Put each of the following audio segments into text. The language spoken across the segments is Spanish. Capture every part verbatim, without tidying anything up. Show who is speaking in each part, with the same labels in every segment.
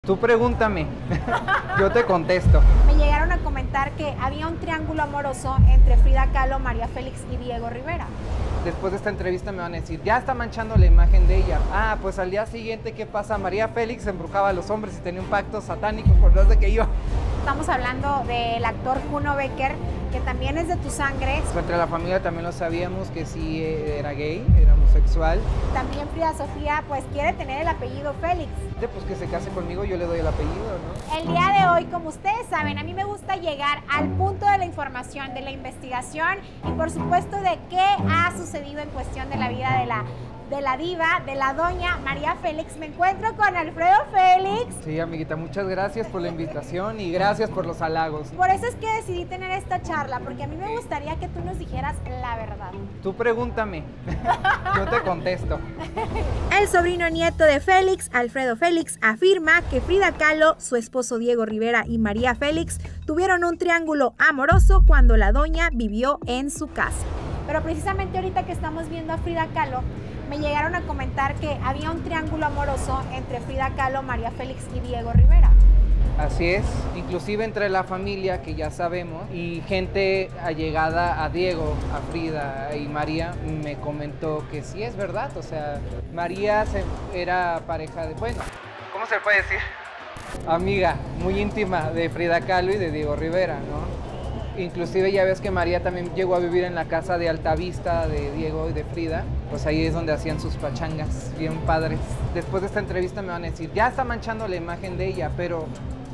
Speaker 1: Tú pregúntame, yo te contesto.
Speaker 2: Me llegaron a comentar que había un triángulo amoroso entre Frida Kahlo, María Félix y Diego Rivera.
Speaker 1: Después de esta entrevista me van a decir, ya está manchando la imagen de ella. Ah, pues al día siguiente, ¿qué pasa? María Félix embrujaba a los hombres y tenía un pacto satánico por no sé qué yo.
Speaker 2: Estamos hablando del actor Kuno Becker, que también es de tu sangre.
Speaker 1: Pues entre la familia también lo sabíamos que sí era gay, era homosexual.
Speaker 2: También Frida Sofía pues quiere tener el apellido Félix.
Speaker 1: Pues que se case conmigo, yo le doy el apellido, ¿no?
Speaker 2: El día de hoy, como ustedes saben, a mí me gusta llegar al punto de la información, de la investigación y por supuesto de qué ha sucedido en cuestión de la vida de la, de la diva, de la doña María Félix. Me encuentro con Alfredo Félix.
Speaker 1: Sí, amiguita, muchas gracias por la invitación y gracias por los halagos.
Speaker 2: Por eso es que decidí tener esta charla, porque a mí me gustaría que tú nos dijeras la verdad.
Speaker 1: Tú pregúntame, yo te contesto.
Speaker 2: El sobrino nieto de Félix, Alfredo Félix, afirma que Frida Kahlo, su esposo Diego Rivera y María Félix tuvieron un triángulo amoroso cuando la doña vivió en su casa. Pero precisamente ahorita que estamos viendo a Frida Kahlo, me llegaron a comentar que había un triángulo amoroso entre Frida Kahlo, María Félix y Diego Rivera.
Speaker 1: Así es, inclusive entre la familia, que ya sabemos, y gente allegada a Diego, a Frida y María, me comentó que sí es verdad. O sea, María se, era pareja de, bueno, ¿cómo se le puede decir? Amiga muy íntima de Frida Kahlo y de Diego Rivera, ¿no? Inclusive ya ves que María también llegó a vivir en la casa de Altavista de Diego y de Frida, pues ahí es donde hacían sus pachangas, bien padres. Después de esta entrevista me van a decir, ya está manchando la imagen de ella, pero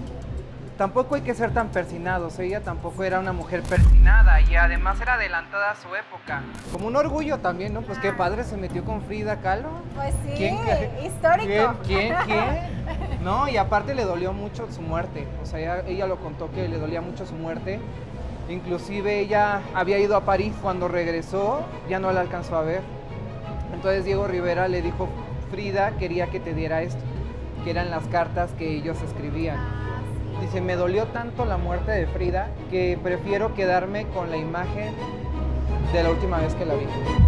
Speaker 1: tampoco hay que ser tan persinados. Ella tampoco era una mujer persinada y además era adelantada a su época. Como un orgullo también, ¿no? Pues qué padre se metió con Frida Kahlo.
Speaker 2: Pues sí,
Speaker 1: ¿Quién,
Speaker 2: histórico.
Speaker 1: ¿Quién? ¿Quién? ¿Quién? No, y aparte le dolió mucho su muerte. O sea, ella, ella lo contó que le dolía mucho su muerte. Inclusive ella había ido a París, cuando regresó ya no la alcanzó a ver. Entonces Diego Rivera le dijo, Frida quería que te diera esto, que eran las cartas que ellos escribían. Dice, me dolió tanto la muerte de Frida que prefiero quedarme con la imagen de la última vez que la vi.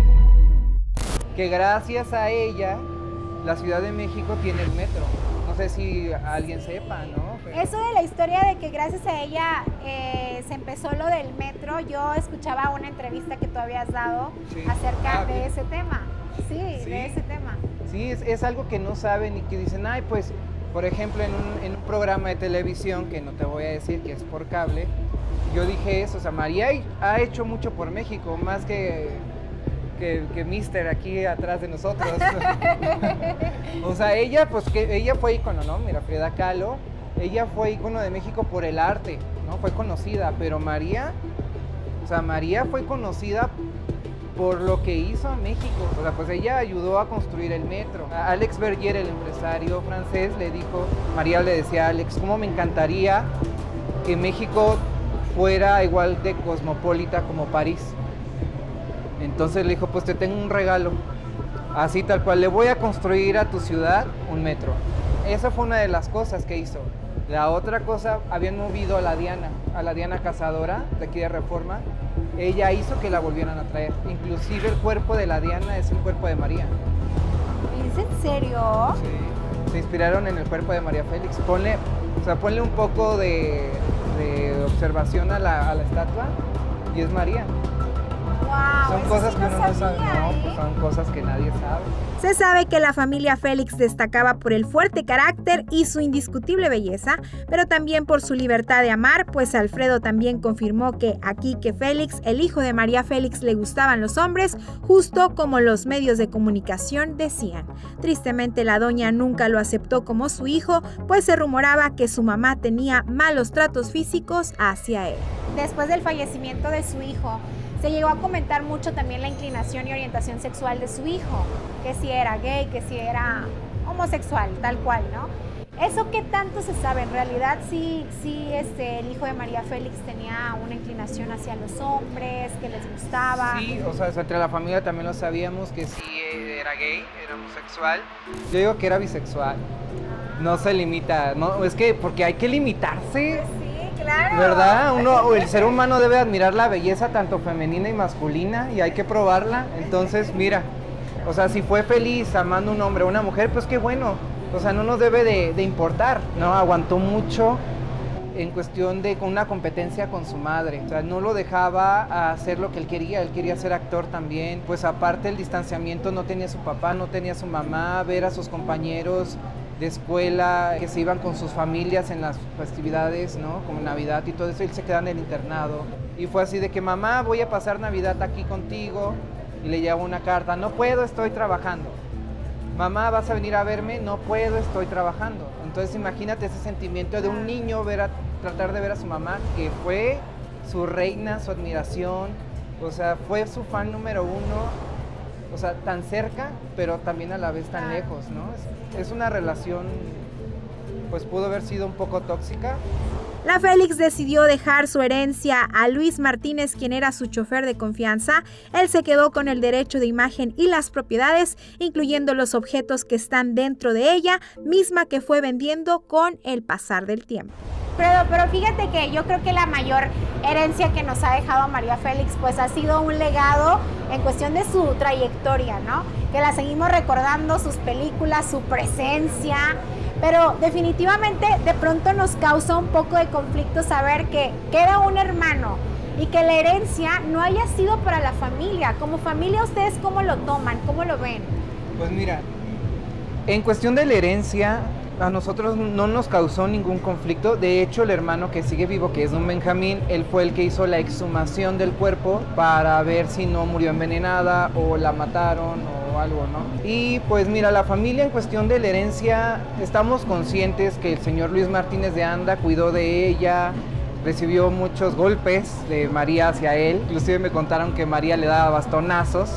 Speaker 1: Que gracias a ella, la Ciudad de México tiene el metro. No sé si alguien sepa, ¿no? Pero...
Speaker 2: Eso de la historia de que gracias a ella eh, se empezó lo del metro, yo escuchaba una entrevista que tú habías dado sí. acerca ah, de ese tema. Sí, sí, de ese tema.
Speaker 1: Sí, es, es algo que no saben y que dicen, ay, pues... Por ejemplo, en un, en un programa de televisión, que no te voy a decir que es por cable, yo dije eso, o sea, María ha hecho mucho por México, más que, que, que Mister aquí atrás de nosotros. O sea, ella, pues, que ella fue ícono, ¿no? Mira, Frida Kahlo, ella fue ícono de México por el arte, ¿no? Fue conocida, pero María, o sea, María fue conocida por lo que hizo a México. O sea, pues ella ayudó a construir el metro. A Alex Berger, el empresario francés, le dijo, María le decía a Alex, cómo me encantaría que México fuera igual de cosmopolita como París. Entonces le dijo, pues te tengo un regalo, así tal cual, le voy a construir a tu ciudad un metro. Esa fue una de las cosas que hizo. La otra cosa, habían movido a la Diana, a la Diana Cazadora, de aquí de Reforma. Ella hizo que la volvieran a traer. Inclusive el cuerpo de la Diana es el cuerpo de María.
Speaker 2: ¿Es en serio?
Speaker 1: Sí. Se inspiraron en el cuerpo de María Félix. Ponle, o sea, ponle un poco de, de observación a la, a la estatua y es María.
Speaker 2: Wow,
Speaker 1: son cosas
Speaker 2: sí
Speaker 1: que uno
Speaker 2: no
Speaker 1: no sabe,
Speaker 2: sabía,
Speaker 1: no,
Speaker 2: ¿eh?
Speaker 1: Pues son cosas que nadie sabe.
Speaker 2: Se sabe que la familia Félix destacaba por el fuerte carácter y su indiscutible belleza, pero también por su libertad de amar, pues Alfredo también confirmó que a Quique Félix, el hijo de María Félix, le gustaban los hombres, justo como los medios de comunicación decían. Tristemente, la doña nunca lo aceptó como su hijo, pues se rumoraba que su mamá tenía malos tratos físicos hacia él. Después del fallecimiento de su hijo, se llegó a comentar mucho también la inclinación y orientación sexual de su hijo, que si era gay, que si era homosexual, tal cual, ¿no? ¿Eso qué tanto se sabe? En realidad sí, sí este, el hijo de María Félix tenía una inclinación hacia los hombres, que les gustaba.
Speaker 1: Sí, o sea, entre la familia también lo sabíamos que sí era gay, era homosexual. Yo digo que era bisexual. No se limita, no, es que porque hay que limitarse.
Speaker 2: Pues sí. Claro.
Speaker 1: ¿Verdad? Uno, el ser humano debe admirar la belleza tanto femenina y masculina y hay que probarla. Entonces, mira, o sea, si fue feliz amando un hombre o una mujer, pues qué bueno. o sea, no nos debe de, de importar, ¿no? Aguantó mucho en cuestión de con una competencia con su madre, o sea, no lo dejaba hacer lo que él quería, él quería ser actor también, pues aparte el distanciamiento, no tenía su papá, no tenía su mamá, ver a sus compañeros de escuela que se iban con sus familias en las festividades, ¿no? Como Navidad y todo eso, él se quedaba en el internado, y fue así de que mamá, voy a pasar Navidad aquí contigo, y le llevaba una carta, no puedo, estoy trabajando. Mamá, ¿vas a venir a verme? No puedo, estoy trabajando. Entonces imagínate ese sentimiento de un niño ver a, tratar de ver a su mamá, que fue su reina, su admiración, o sea, fue su fan número uno, o sea, tan cerca, pero también a la vez tan lejos, ¿no? Es, es una relación, pues pudo haber sido un poco tóxica.
Speaker 2: La Félix decidió dejar su herencia a Luis Martínez, quien era su chofer de confianza. Él se quedó con el derecho de imagen y las propiedades, incluyendo los objetos que están dentro de ella, misma que fue vendiendo con el pasar del tiempo.
Speaker 3: Pero, pero fíjate que yo creo que la mayor herencia que nos ha dejado María Félix pues ha sido un legado en cuestión de su trayectoria, ¿no? Que la seguimos recordando, sus películas, su presencia, pero definitivamente de pronto nos causa un poco de conflicto saber que queda un hermano y que la herencia no haya sido para la familia. Como familia, ¿ustedes cómo lo toman? ¿Cómo lo ven?
Speaker 1: Pues mira, en cuestión de la herencia, a nosotros no nos causó ningún conflicto. De hecho, el hermano que sigue vivo, que es don Benjamín, él fue el que hizo la exhumación del cuerpo para ver si no murió envenenada o la mataron o algo, ¿no? Y pues mira, la familia en cuestión de la herencia, estamos conscientes que el señor Luis Martínez de Anda cuidó de ella, recibió muchos golpes de María hacia él, inclusive me contaron que María le daba bastonazos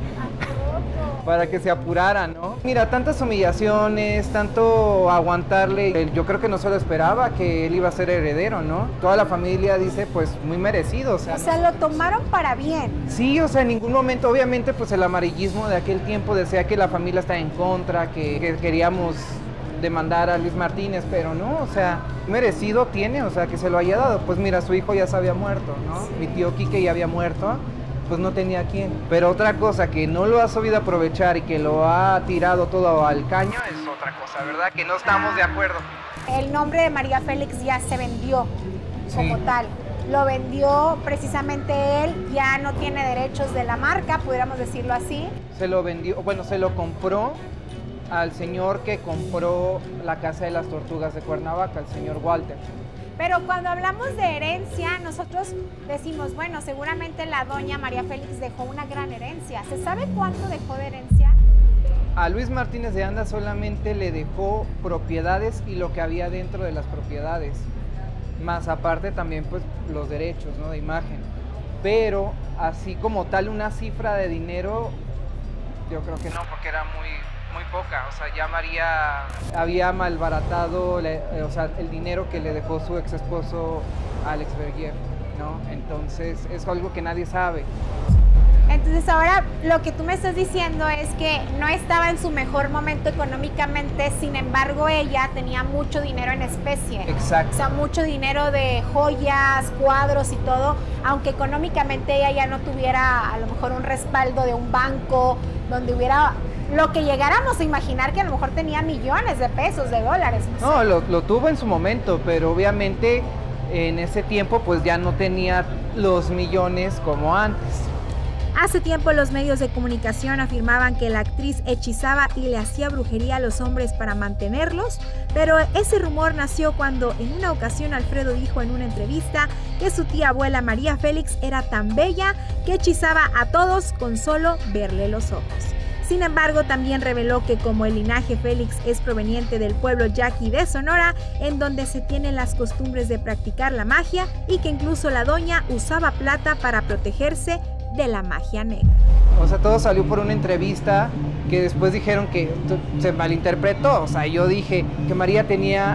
Speaker 1: para que se apurara, ¿no? Mira, tantas humillaciones, tanto aguantarle, yo creo que no se lo esperaba que él iba a ser heredero, ¿no? Toda la familia dice, pues, muy merecido, o sea...
Speaker 3: O sea,
Speaker 1: ¿no?
Speaker 3: lo tomaron para bien.
Speaker 1: Sí, o sea, en ningún momento, obviamente, pues, el amarillismo de aquel tiempo decía que la familia está en contra, que, que queríamos demandar a Luis Martínez, pero no, o sea, merecido tiene, o sea, que se lo haya dado. Pues mira, su hijo ya se había muerto, ¿no? Sí. Mi tío Quique ya había muerto, pues no tenía a quién. Pero otra cosa, que no lo ha sabido aprovechar y que lo ha tirado todo al caño, es otra cosa, ¿verdad? Que no estamos de acuerdo.
Speaker 3: El nombre de María Félix ya se vendió como
Speaker 1: Sí.
Speaker 3: tal. Lo vendió precisamente él, ya no tiene derechos de la marca, pudiéramos decirlo así.
Speaker 1: Se lo vendió, bueno, se lo compró al señor que compró la Casa de las Tortugas de Cuernavaca, el señor Walter.
Speaker 3: Pero cuando hablamos de herencia, nosotros decimos, bueno, seguramente la doña María Félix dejó una gran herencia. ¿Se sabe cuánto dejó de herencia?
Speaker 1: A Luis Martínez de Anda solamente le dejó propiedades y lo que había dentro de las propiedades, más aparte también pues los derechos, ¿no? De imagen. Pero así como tal una cifra de dinero, yo creo que no, porque era muy... muy poca, o sea, ya María había malbaratado, le, o sea, el dinero que le dejó su ex esposo Alex Bergier, ¿no? Entonces, es algo que nadie sabe.
Speaker 3: Entonces ahora lo que tú me estás diciendo es que no estaba en su mejor momento económicamente, sin embargo ella tenía mucho dinero en especie.
Speaker 1: Exacto.
Speaker 3: O sea, mucho dinero de joyas, cuadros y todo, aunque económicamente ella ya no tuviera a lo mejor un respaldo de un banco, donde hubiera... lo que llegáramos a imaginar que a lo mejor tenía millones de pesos, de dólares.
Speaker 1: No, no lo, lo tuvo en su momento, pero obviamente en ese tiempo pues ya no tenía los millones como antes.
Speaker 2: Hace tiempo los medios de comunicación afirmaban que la actriz hechizaba y le hacía brujería a los hombres para mantenerlos, pero ese rumor nació cuando en una ocasión Alfredo dijo en una entrevista que su tía abuela María Félix era tan bella que hechizaba a todos con solo verle los ojos. Sin embargo, también reveló que como el linaje Félix es proveniente del pueblo yaqui de Sonora, en donde se tienen las costumbres de practicar la magia y que incluso la doña usaba plata para protegerse de la magia negra.
Speaker 1: O sea, todo salió por una entrevista que después dijeron que se malinterpretó. O sea, yo dije que María tenía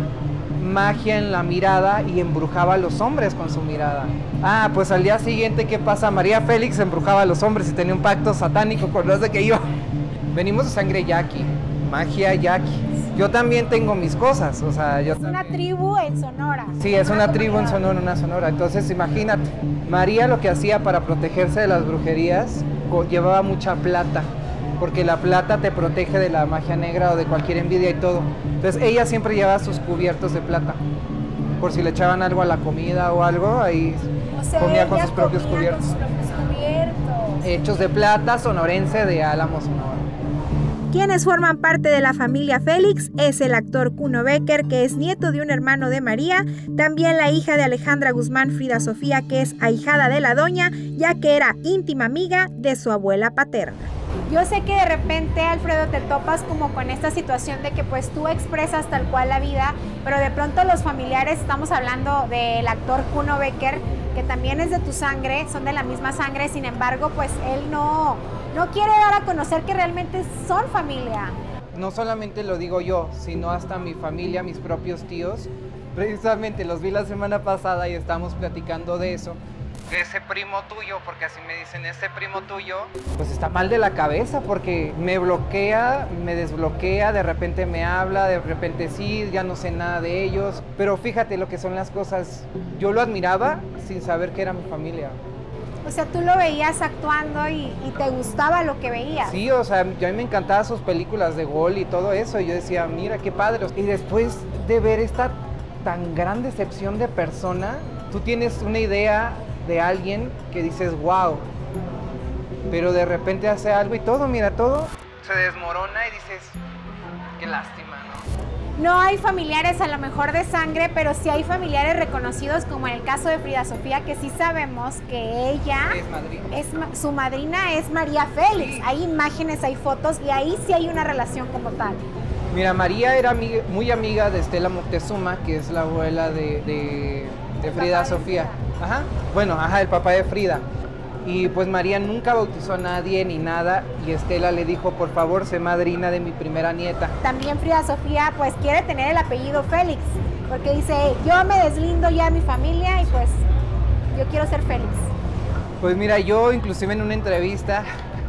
Speaker 1: magia en la mirada y embrujaba a los hombres con su mirada. Ah, pues al día siguiente, ¿qué pasa? María Félix embrujaba a los hombres y tenía un pacto satánico con los de que iba. Venimos de sangre yaqui, magia yaqui. Yo también tengo mis cosas, o sea, yo
Speaker 3: Es
Speaker 1: también...
Speaker 3: una tribu en Sonora.
Speaker 1: Sí, es una tribu en Sonora, una Sonora. Entonces, imagínate, María lo que hacía para protegerse de las brujerías, llevaba mucha plata porque la plata te protege de la magia negra o de cualquier envidia y todo. Entonces ella siempre llevaba sus cubiertos de plata, por si le echaban algo a la comida o algo, ahí
Speaker 3: O sea,
Speaker 1: comía con
Speaker 3: ella
Speaker 1: sus propios
Speaker 3: comía
Speaker 1: cubiertos.
Speaker 3: con sus propios cubiertos.
Speaker 1: Hechos de plata, sonorense de Álamo, Sonora.
Speaker 2: Quienes forman parte de la familia Félix es el actor Kuno Becker, que es nieto de un hermano de María, también la hija de Alejandra Guzmán, Frida Sofía, que es ahijada de la doña, ya que era íntima amiga de su abuela paterna.
Speaker 3: Yo sé que de repente, Alfredo, te topas como con esta situación de que pues tú expresas tal cual la vida, pero de pronto los familiares, estamos hablando del actor Kuno Becker, que también es de tu sangre, son de la misma sangre, sin embargo, pues él no, no quiere dar a conocer que realmente son familia.
Speaker 1: No solamente lo digo yo, sino hasta mi familia, mis propios tíos. Precisamente los vi la semana pasada y estamos platicando de eso. Ese primo tuyo, porque así me dicen, ese primo tuyo, pues está mal de la cabeza porque me bloquea, me desbloquea, de repente me habla, de repente sí, ya no sé nada de ellos. Pero fíjate lo que son las cosas. Yo lo admiraba sin saber que era mi familia.
Speaker 3: O sea, tú lo veías actuando y, y te gustaba lo que veías.
Speaker 1: Sí, o sea, yo a mí me encantaban sus películas de gol y todo eso. Y yo decía, mira, qué padre. Y después de ver esta tan gran decepción de persona, tú tienes una idea de alguien que dices, wow, pero de repente hace algo y todo, mira, todo se desmorona y dices, qué lástima, ¿no?
Speaker 3: No hay familiares a lo mejor de sangre, pero sí hay familiares reconocidos, como en el caso de Frida Sofía, que sí sabemos que ella,
Speaker 1: Es madrina.
Speaker 3: es, su madrina es María Félix.
Speaker 1: Sí.
Speaker 3: Hay imágenes, hay fotos y ahí sí hay una relación como tal.
Speaker 1: Mira, María era amiga, muy amiga de Estela Moctezuma, que es la abuela de, de, de Frida Sofía. Ajá. Bueno, ajá, el papá de Frida. Y pues María nunca bautizó a nadie ni nada y Estela le dijo, por favor, sé madrina de mi primera nieta.
Speaker 3: También Frida Sofía pues quiere tener el apellido Félix, porque dice, yo me deslindo ya de mi familia y pues yo quiero ser Félix.
Speaker 1: Pues mira, yo inclusive en una entrevista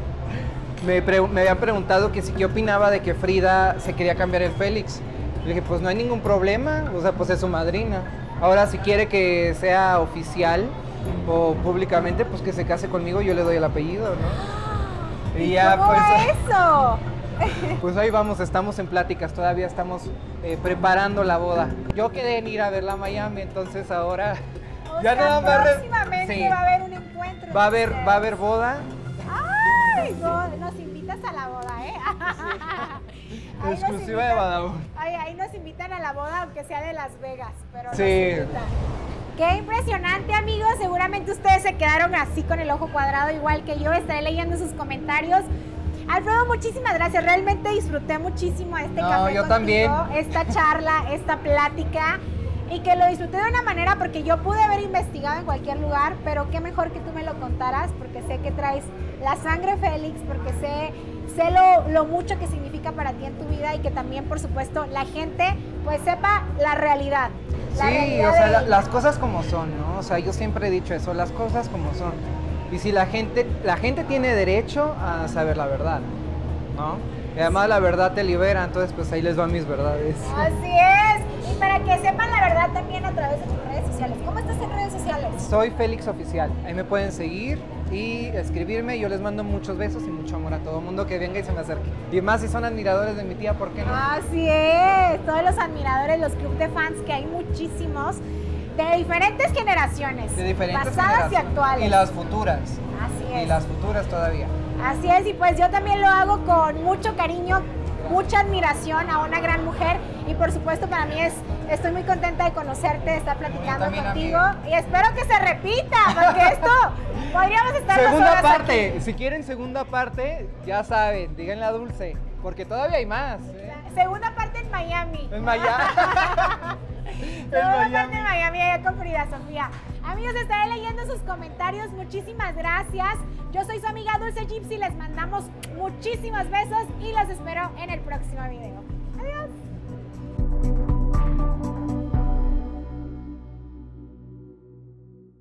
Speaker 1: me, pre me habían preguntado que si qué opinaba de que Frida se quería cambiar el Félix. Le dije, pues no hay ningún problema, o sea, pues es su madrina. Ahora, si quiere que sea oficial o públicamente, pues que se case conmigo, yo le doy el apellido, ¿no?
Speaker 3: ¿Y,
Speaker 1: y ya,
Speaker 3: cómo
Speaker 1: pues,
Speaker 3: va eso?
Speaker 1: pues ahí vamos, estamos en pláticas, todavía estamos eh, preparando la boda. Yo quedé en ir a verla a Miami, entonces ahora
Speaker 3: O
Speaker 1: ya
Speaker 3: sea,
Speaker 1: nada más.
Speaker 3: próximamente
Speaker 1: Sí.
Speaker 3: va a haber un encuentro.
Speaker 1: Va a haber,
Speaker 3: ustedes.
Speaker 1: va a haber boda.
Speaker 3: Ay, no, nos invitas a la boda, ¿eh? Ahí nos
Speaker 1: Exclusiva de
Speaker 3: invitan-
Speaker 1: Badabun.
Speaker 3: Ay, ahí nos invitan a la boda, aunque sea de Las Vegas, pero
Speaker 1: Sí.
Speaker 3: nos invitan. Qué impresionante, amigos. Seguramente ustedes se quedaron así con el ojo cuadrado, igual que yo. Estaré leyendo sus comentarios. Alfredo, muchísimas gracias. Realmente disfruté muchísimo este
Speaker 1: No,
Speaker 3: café
Speaker 1: yo
Speaker 3: contigo,
Speaker 1: también.
Speaker 3: esta charla, esta plática. Y que lo disfruté de una manera porque yo pude haber investigado en cualquier lugar, pero qué mejor que tú me lo contaras, porque sé que traes la sangre Félix, porque sé, sé lo, lo mucho que significa para ti en tu vida y que también, por supuesto, la gente pues sepa la realidad. La
Speaker 1: Sí,
Speaker 3: realidad
Speaker 1: o sea,
Speaker 3: de
Speaker 1: la-
Speaker 3: ella.
Speaker 1: las cosas como son, ¿no? O sea, yo siempre he dicho eso, las cosas como son. Y si la gente, la gente tiene derecho a saber la verdad, ¿no? Y además la verdad te libera, entonces pues ahí les van mis verdades.
Speaker 3: Así es. Y para que sepan la verdad también a través de tus redes sociales. ¿Cómo estás en redes sociales?
Speaker 1: Soy Félix Oficial, ahí me pueden seguir y escribirme, yo les mando muchos besos y mucho amor a todo mundo que venga y se me acerque. Y más si son admiradores de mi tía, ¿por qué no?
Speaker 3: Así es. Todos los admiradores, los clubes de fans, que hay muchísimos, de diferentes generaciones.
Speaker 1: De diferentes
Speaker 3: pasadas y
Speaker 1: generaciones.
Speaker 3: actuales.
Speaker 1: Y las futuras.
Speaker 3: Así es.
Speaker 1: Y las futuras todavía.
Speaker 3: Así es, y pues yo también lo hago con mucho cariño, mucha admiración a una gran mujer y por supuesto para mí es, estoy muy contenta de conocerte, de estar platicando
Speaker 1: también,
Speaker 3: contigo
Speaker 1: amiga.
Speaker 3: y espero que se repita, porque esto podríamos estar dos
Speaker 1: Segunda
Speaker 3: horas
Speaker 1: parte,
Speaker 3: aquí.
Speaker 1: si quieren segunda parte, ya saben, díganle a Dulce, porque todavía hay más. ¿eh?
Speaker 3: Segunda parte en Miami.
Speaker 1: En Miami.
Speaker 3: Segunda
Speaker 1: Miami.
Speaker 3: parte en Miami, allá con Frida Sofía. Amigos, estaré leyendo sus comentarios, muchísimas gracias. Yo soy su amiga Dulce Gypsy, les mandamos muchísimos besos y los espero en el próximo video. Adiós.